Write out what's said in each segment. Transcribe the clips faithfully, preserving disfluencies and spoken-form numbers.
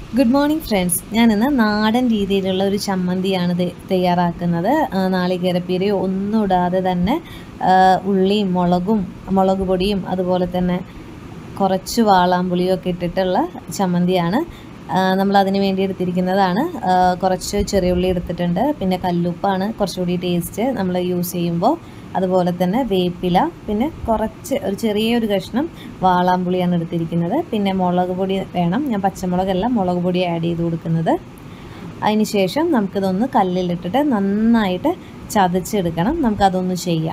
Good morning friends. ഞാനിന്ന് നാടൻ രീതിയിലുള്ള ഒരു ചമ്മന്തിയാണ് തയ്യാറാക്കുന്നത്. നാളികേരപ്പീരയോ ഒന്നും ഇടാതെ തന്നെ ഉള്ളിയും മുളകും മുളക് പൊടിയും അതുപോലെ തന്നെ കുറച്ച് വാളാമ്പുളിയും ഒക്കെ ഇട്ടിട്ടുള്ള ചമ്മന്തിയാണ്. നമ്മൾ അതിന് വേണ്ടി എടുത്തിരിക്കുന്നതാണ്. കുറച്ച് ചെറിയ ഉള്ളി എടുത്തിട്ടുണ്ട്, പിന്നെ കല്ലുപ്പാണ് കുറച്ചുകൂടി ടേസ്റ്റ് നമ്മൾ യൂസ് ചെയ്യുമ്പോൾ. അതുപോലെ തന്നെ വേപ്പില, പിന്നെ കുറച്ച് ഒരു ചെറിയൊരു കഷ്ണം വാളാമ്പുളിയാണ് എടുത്തിരിക്കുന്നത്. പിന്നെ മുളക് പൊടി വേണം, ഞാൻ പച്ചമുളകല്ല മുളക് പൊടി ആഡ് ചെയ്ത് കൊടുക്കുന്നത്. അതിന് ശേഷം നമുക്കിതൊന്ന് കല്ലിലിട്ടിട്ട് നന്നായിട്ട് ചതച്ചെടുക്കണം. നമുക്കതൊന്ന് ചെയ്യാം.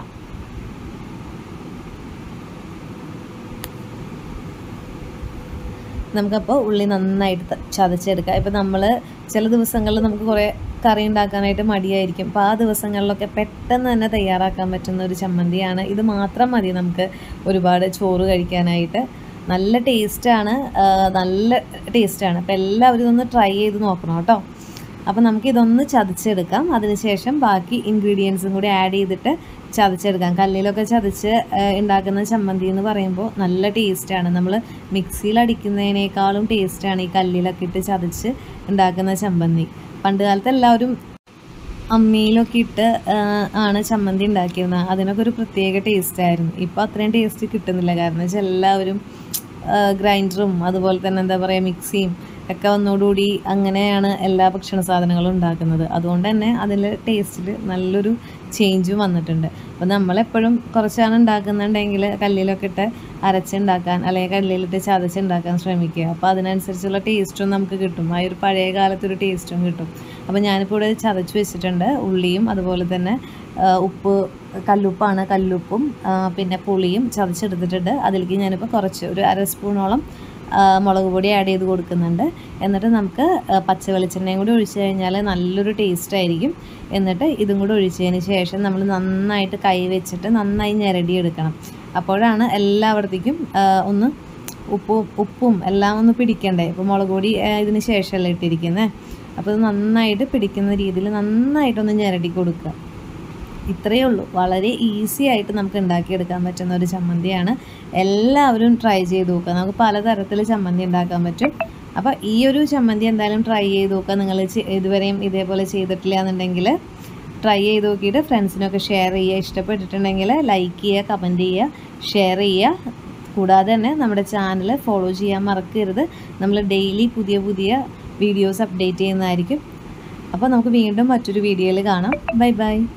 നമുക്കപ്പോൾ ഉള്ളി നന്നായിട്ട് ചതച്ചെടുക്കാം. ഇപ്പോൾ നമ്മൾ ചില ദിവസങ്ങളിൽ നമുക്ക് കുറേ കറി ഉണ്ടാക്കാനായിട്ട് മടിയായിരിക്കും. അപ്പോൾ ആ ദിവസങ്ങളിലൊക്കെ പെട്ടെന്ന് തന്നെ തയ്യാറാക്കാൻ പറ്റുന്ന ഒരു ചമ്മന്തിയാണ്. ഇത് മാത്രം മതി നമുക്ക് ഒരുപാട് ചോറ് കഴിക്കാനായിട്ട്. നല്ല ടേസ്റ്റാണ്, നല്ല ടേസ്റ്റാണ്. അപ്പോൾ എല്ലാവരും ഇതൊന്ന് ട്രൈ ചെയ്ത് നോക്കണം കേട്ടോ. അപ്പോൾ നമുക്കിതൊന്ന് ചതച്ചെടുക്കാം. അതിനുശേഷം ബാക്കി ഇൻഗ്രീഡിയൻസും കൂടി ആഡ് ചെയ്തിട്ട് ചതച്ചെടുക്കാം. കല്ലിലൊക്കെ ചതച്ച് ഉണ്ടാക്കുന്ന ചമ്മന്തി എന്ന് പറയുമ്പോൾ നല്ല ടേസ്റ്റാണ്. നമ്മൾ മിക്സിയിൽ അടിക്കുന്നതിനേക്കാളും ടേസ്റ്റാണ് ഈ കല്ലിലൊക്കെ ഇട്ട് ചതച്ച് ഉണ്ടാക്കുന്ന ചമ്മന്തി. പണ്ട് കാലത്ത് എല്ലാവരും അമ്മിയിലൊക്കെ ഇട്ട് ആണ് ചമ്മന്തി ഉണ്ടാക്കിയിരുന്നത്. അതിനൊക്കെ ഒരു പ്രത്യേക ടേസ്റ്റായിരുന്നു. ഇപ്പോൾ അത്രയും ടേസ്റ്റ് കിട്ടുന്നില്ല. കാരണം വെച്ചാൽ എല്ലാവരും ഗ്രൈൻഡറും അതുപോലെ തന്നെ എന്താ പറയുക മിക്സിയും ഒക്കെ വന്നോടുകൂടി അങ്ങനെയാണ് എല്ലാ ഭക്ഷണ സാധനങ്ങളും ഉണ്ടാക്കുന്നത്. അതുകൊണ്ട് തന്നെ അതിൽ ടേസ്റ്റിൽ നല്ലൊരു ചേഞ്ചും വന്നിട്ടുണ്ട്. അപ്പോൾ നമ്മളെപ്പോഴും കുറച്ചാണ് ഉണ്ടാക്കുന്നുണ്ടെങ്കിൽ കല്ലിലൊക്കെ ഇട്ട് അരച്ചുണ്ടാക്കാൻ അല്ലെങ്കിൽ കല്ലിലിട്ട് ചതച്ചുണ്ടാക്കാൻ ശ്രമിക്കുക. അപ്പോൾ അതിനനുസരിച്ചുള്ള ടേസ്റ്റും നമുക്ക് കിട്ടും. ആ ഒരു പഴയ കാലത്തൊരു ടേസ്റ്റും കിട്ടും. അപ്പോൾ ഞാനിപ്പോൾ ഇവിടെ ചതച്ച് വെച്ചിട്ടുണ്ട്. ഉള്ളിയും അതുപോലെ തന്നെ ഉപ്പ്, കല്ലുപ്പാണ്, കല്ലുപ്പും പിന്നെ പുളിയും ചതച്ചെടുത്തിട്ടുണ്ട്. അതിലേക്ക് ഞാനിപ്പോൾ കുറച്ച് ഒരു അര സ്പൂണോളം മുളക് പൊടി ആഡ് ചെയ്ത് കൊടുക്കുന്നുണ്ട്. എന്നിട്ട് നമുക്ക് പച്ച വെളിച്ചെണ്ണയും കൂടി ഒഴിച്ച് കഴിഞ്ഞാൽ നല്ലൊരു ടേസ്റ്റ് ആയിരിക്കും. എന്നിട്ട് ഇതും കൂടി ഒഴിച്ചതിന് ശേഷം നമ്മൾ നന്നായിട്ട് കൈ വെച്ചിട്ട് നന്നായി ഞെരടിയെടുക്കണം. അപ്പോഴാണ് എല്ലായിടത്തേക്കും ഒന്ന് ഉപ്പും ഉപ്പും എല്ലാം ഒന്ന് പിടിക്കണ്ടേ. ഇപ്പോൾ മുളക് പൊടി ഇതിന് ശേഷമല്ലേ ഇട്ടിരിക്കുന്നത്. അപ്പോൾ ഇത് നന്നായിട്ട് പിടിക്കുന്ന രീതിയിൽ നന്നായിട്ടൊന്ന് ഞെരടി കൊടുക്കുക. ഇത്രയേ ഉള്ളൂ. വളരെ ഈസി ആയിട്ട് നമുക്ക് ഉണ്ടാക്കിയെടുക്കാൻ പറ്റുന്ന ഒരു ചമ്മന്തിയാണ്. എല്ലാവരും ട്രൈ ചെയ്ത് നോക്കുക. നമുക്ക് പലതരത്തിൽ ചമ്മന്തി ഉണ്ടാക്കാൻ പറ്റും. അപ്പോൾ ഈ ഒരു ചമ്മന്തി എന്തായാലും ട്രൈ ചെയ്ത് നോക്കുക. നിങ്ങൾ ഇതുവരെയും ഇതേപോലെ ചെയ്തിട്ടില്ല എന്നുണ്ടെങ്കിൽ ട്രൈ ചെയ്ത് നോക്കിയിട്ട് ഫ്രണ്ട്സിനൊക്കെ ഷെയർ ചെയ്യുക. ഇഷ്ടപ്പെട്ടിട്ടുണ്ടെങ്കിൽ ലൈക്ക് ചെയ്യുക, കമൻറ്റ് ചെയ്യുക, ഷെയർ ചെയ്യുക. കൂടാതെ തന്നെ നമ്മുടെ ചാനൽ ഫോളോ ചെയ്യാൻ മറക്കരുത്. നമ്മൾ ഡെയിലി പുതിയ പുതിയ വീഡിയോസ് അപ്ഡേറ്റ് ചെയ്യുന്നതായിരിക്കും. അപ്പോൾ നമുക്ക് വീണ്ടും മറ്റൊരു വീഡിയോയിൽ കാണാം. Bye by.